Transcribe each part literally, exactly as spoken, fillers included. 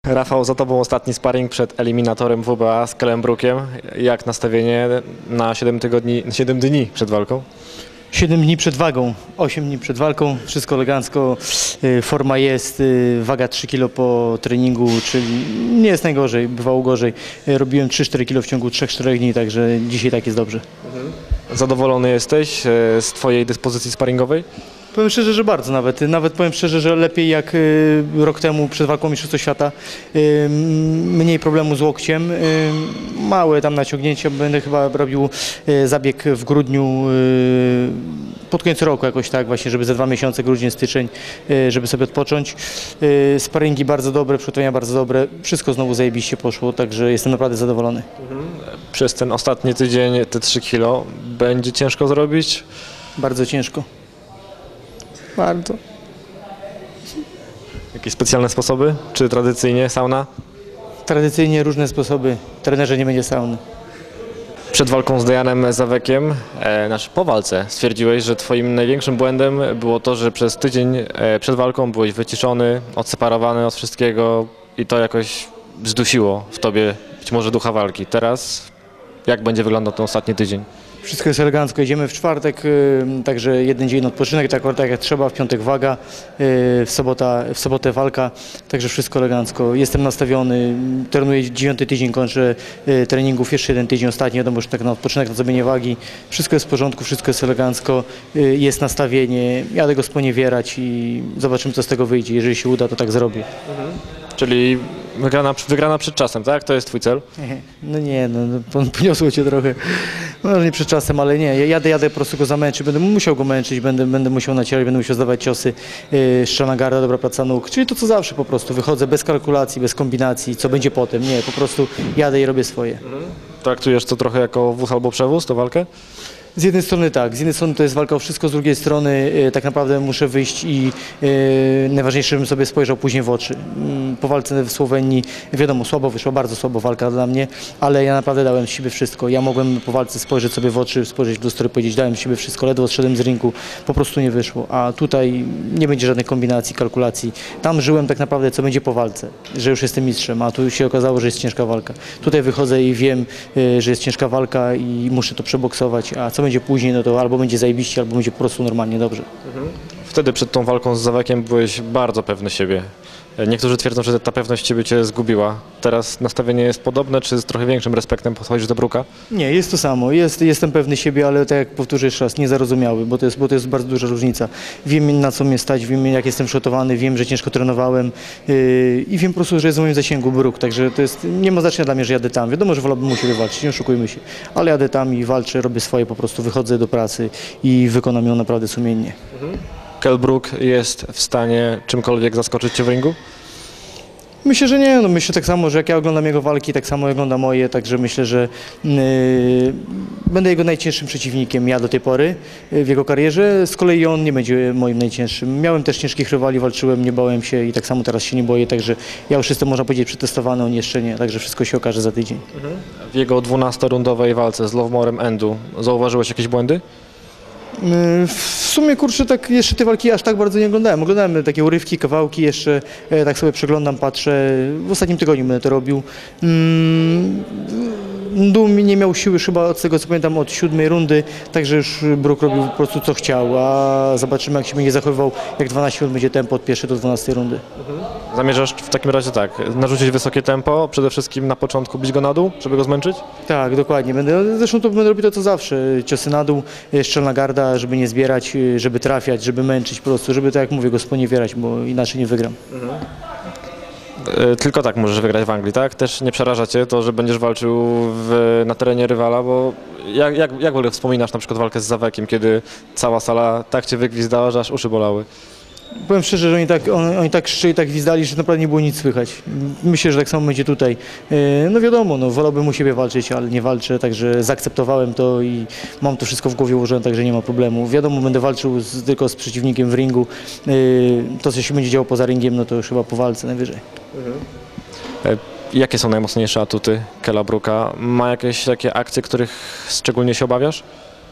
Rafał, za tobą ostatni sparring przed eliminatorem W B A z Kellenbrookiem. Jak nastawienie na siedem tygodni, siedem dni przed walką? siedem dni przed wagą, osiem dni przed walką, wszystko elegancko, forma jest, waga trzy kilo po treningu, czyli nie jest najgorzej, bywało gorzej. Robiłem trzy cztery kilo w ciągu trzech czterech dni, także dzisiaj tak jest dobrze. Zadowolony jesteś z twojej dyspozycji sparingowej? Powiem szczerze, że bardzo nawet. Nawet powiem szczerze, że lepiej jak y, rok temu przed walką Mistrzostwa Świata. Y, mniej problemu z łokciem. Y, małe tam naciągnięcia. Będę chyba robił y, zabieg w grudniu, y, pod koniec roku jakoś tak właśnie, żeby za dwa miesiące, grudzień, styczeń, y, żeby sobie odpocząć. Y, sparingi bardzo dobre, przygotowania bardzo dobre. Wszystko znowu zajebiście poszło, także jestem naprawdę zadowolony. Mhm. Przez ten ostatni tydzień te trzy kilo będzie ciężko zrobić? Bardzo ciężko. Bardzo. Jakieś specjalne sposoby? Czy tradycyjnie sauna? Tradycyjnie różne sposoby. W trenerze nie będzie sauny. Przed walką z Dejanem Zawekiem, e, znaczy po walce, stwierdziłeś, że twoim największym błędem było to, że przez tydzień e, przed walką byłeś wyciszony, odseparowany od wszystkiego i to jakoś zdusiło w tobie być może ducha walki. Teraz jak będzie wyglądał ten ostatni tydzień? Wszystko jest elegancko, jedziemy w czwartek, także jeden dzień odpoczynek, tak, tak jak trzeba, w piątek waga, w, sobota, w sobotę walka, także wszystko elegancko. Jestem nastawiony, trenuję dziewiąty tydzień, kończę treningów, jeszcze jeden tydzień ostatni, wiadomo, że tak na odpoczynek, na zrobienie wagi. Wszystko jest w porządku, wszystko jest elegancko, jest nastawienie, jadę go sponiewierać i zobaczymy, co z tego wyjdzie. Jeżeli się uda, to tak zrobię. Mhm. Czyli wygrana, wygrana przed czasem, tak? To jest twój cel? No nie, no, poniosło cię trochę. No nie przed czasem, ale nie. Ja jadę, jadę po prostu go zamęczyć. Będę musiał go męczyć, będę, będę musiał nacierać, będę musiał zdawać ciosy. Yy, szczelna garda, dobra praca nóg. Czyli to co zawsze po prostu. Wychodzę bez kalkulacji, bez kombinacji, co będzie potem. Nie, po prostu jadę i robię swoje. Mhm. Traktujesz to trochę jako wóz albo przewóz, tę walkę? Z jednej strony tak, z jednej strony to jest walka o wszystko, z drugiej strony y, tak naprawdę muszę wyjść i y, najważniejsze, żebym sobie spojrzał później w oczy. Y, po walce w Słowenii, wiadomo, słabo wyszła, bardzo słabo walka dla mnie, ale ja naprawdę dałem z siebie wszystko. Ja mogłem po walce spojrzeć sobie w oczy, spojrzeć w lustro i powiedzieć, dałem z siebie wszystko, ledwo odszedłem z ringu, po prostu nie wyszło. A tutaj nie będzie żadnych kombinacji, kalkulacji. Tam żyłem tak naprawdę, co będzie po walce, że już jestem mistrzem, a tu się okazało, że jest ciężka walka. Tutaj wychodzę i wiem, y, że jest ciężka walka i muszę to przeboksować, a co będzie później, no to albo będzie zajebiście, albo będzie po prostu normalnie dobrze. Mhm. Wtedy przed tą walką z Zawekiem byłeś bardzo pewny siebie. Niektórzy twierdzą, że ta pewność ciebie cię zgubiła. Teraz nastawienie jest podobne, czy z trochę większym respektem podchodzisz do Brooka? Nie, jest to samo. Jest, jestem pewny siebie, ale tak jak powtórzę jeszcze raz, niezarozumiały, bo to jest, bo to jest bardzo duża różnica. Wiem, na co mnie stać, wiem, jak jestem przygotowany, wiem, że ciężko trenowałem yy, i wiem po prostu, że jest w moim zasięgu Brook, także to jest, nie ma znaczenia dla mnie, że jadę tam. Wiadomo, że wolałbym u siebie walczyć, nie oszukujmy się, ale jadę tam i walczę, robię swoje, po prostu wychodzę do pracy i wykonam ją naprawdę sumiennie. Mhm. Kell Brook jest w stanie czymkolwiek zaskoczyć cię w ringu? Myślę, że nie. No, myślę tak samo, że jak ja oglądam jego walki, tak samo ogląda moje, także myślę, że yy, będę jego najcięższym przeciwnikiem ja do tej pory yy, w jego karierze. Z kolei on nie będzie moim najcięższym. Miałem też ciężkich rywali, walczyłem, nie bałem się i tak samo teraz się nie boję, także ja już jestem, można powiedzieć, przetestowany, on jeszcze nie, także wszystko się okaże za tydzień. Mhm. W jego dwunasterundowej walce z Lovemorem Endu zauważyłeś jakieś błędy? W sumie, kurczę, tak jeszcze te walki aż tak bardzo nie oglądałem. Oglądałem takie urywki, kawałki, jeszcze e, tak sobie przeglądam, patrzę. W ostatnim tygodniu będę to robił. Mm, Dum nie miał siły chyba od tego, co pamiętam, od siódmej rundy, także już Brook robił po prostu co chciał, a zobaczymy, jak się będzie zachowywał, jak dwanaście rund będzie tempo od pierwszej do dwunastej rundy. Mhm. Zamierzasz w takim razie tak, narzucić wysokie tempo, przede wszystkim na początku bić go na dół, żeby go zmęczyć? Tak, dokładnie. Będę, zresztą to będę robił to co zawsze. Ciosy na dół, szczelna garda, żeby nie zbierać, żeby trafiać, żeby męczyć po prostu, żeby, tak jak mówię, go sponiewierać, bo inaczej nie wygram. Mhm. Tylko tak możesz wygrać w Anglii, tak? Też nie przeraża cię to, że będziesz walczył w, na terenie rywala, bo jak, jak, jak w ogóle wspominasz na przykład walkę z Zawekiem, kiedy cała sala tak cię wygwizdała, że aż uszy bolały? Powiem szczerze, że oni tak, on, oni tak krzyczeli, tak gwizdali, że naprawdę nie było nic słychać. Myślę, że tak samo będzie tutaj. No wiadomo, no, wolałbym u siebie walczyć, ale nie walczę, także zaakceptowałem to i mam to wszystko w głowie ułożone, także nie ma problemu. Wiadomo, będę walczył z, tylko z przeciwnikiem w ringu. To, co się będzie działo poza ringiem, no to już chyba po walce najwyżej. Mhm. Jakie są najmocniejsze atuty Kella Brooka? Ma jakieś takie akcje, których szczególnie się obawiasz?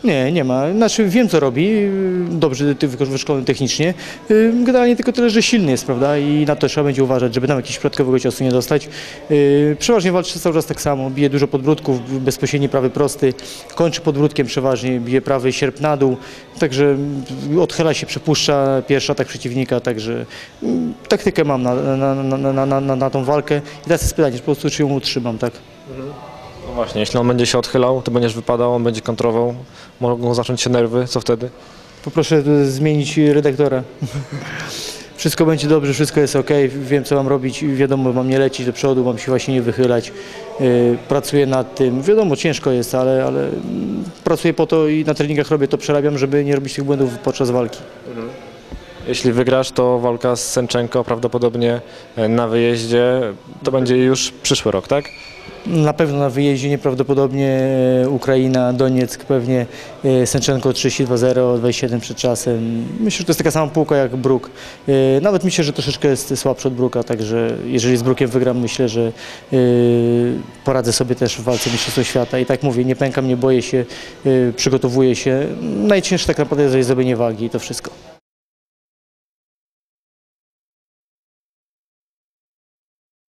Nie, nie ma. Znaczy wiem co robi, dobrze ty- wyszkolony technicznie. Yy, Generalnie tylko tyle, że silny jest, prawda? I na to trzeba będzie uważać, żeby tam jakiegoś przypadkowego ciosu nie dostać. Yy, Przeważnie walczy cały czas tak samo, bije dużo podbródków, bezpośredni prawy prosty, kończy podbródkiem przeważnie, bije prawy sierp na dół, także odchyla się, przepuszcza pierwszy atak przeciwnika, także yy, taktykę mam na, na, na, na, na, na, na tą walkę i teraz jest pytanie, po prostu czy ją utrzymam, tak? No właśnie, jeśli on będzie się odchylał, to będziesz wypadał, on będzie kontrował, mogą zacząć się nerwy, co wtedy? Poproszę zmienić redaktora. Wszystko będzie dobrze, wszystko jest ok, wiem co mam robić, wiadomo, mam nie lecieć do przodu, mam się właśnie nie wychylać. Yy, pracuję nad tym, wiadomo, ciężko jest, ale, ale mm, pracuję po to i na treningach robię to, przerabiam, żeby nie robić tych błędów podczas walki. Jeśli wygrasz, to walka z Senczenko prawdopodobnie e, na wyjeździe, to będzie już przyszły rok, tak? Na pewno na wyjeździe nieprawdopodobnie e, Ukraina, Donieck, pewnie e, Senczenko trzydzieści dwa zero, dwadzieścia siedem przed czasem. Myślę, że to jest taka sama półka jak Bruk. E, Nawet myślę, że troszeczkę jest słabszy od Bruka, także jeżeli z Brukiem wygram, myślę, że e, poradzę sobie też w walce Mistrzostwa Świata. I tak mówię, nie pękam, nie boję się, e, przygotowuję się. Najcięższe tak naprawdę jest zrobienie wagi i to wszystko.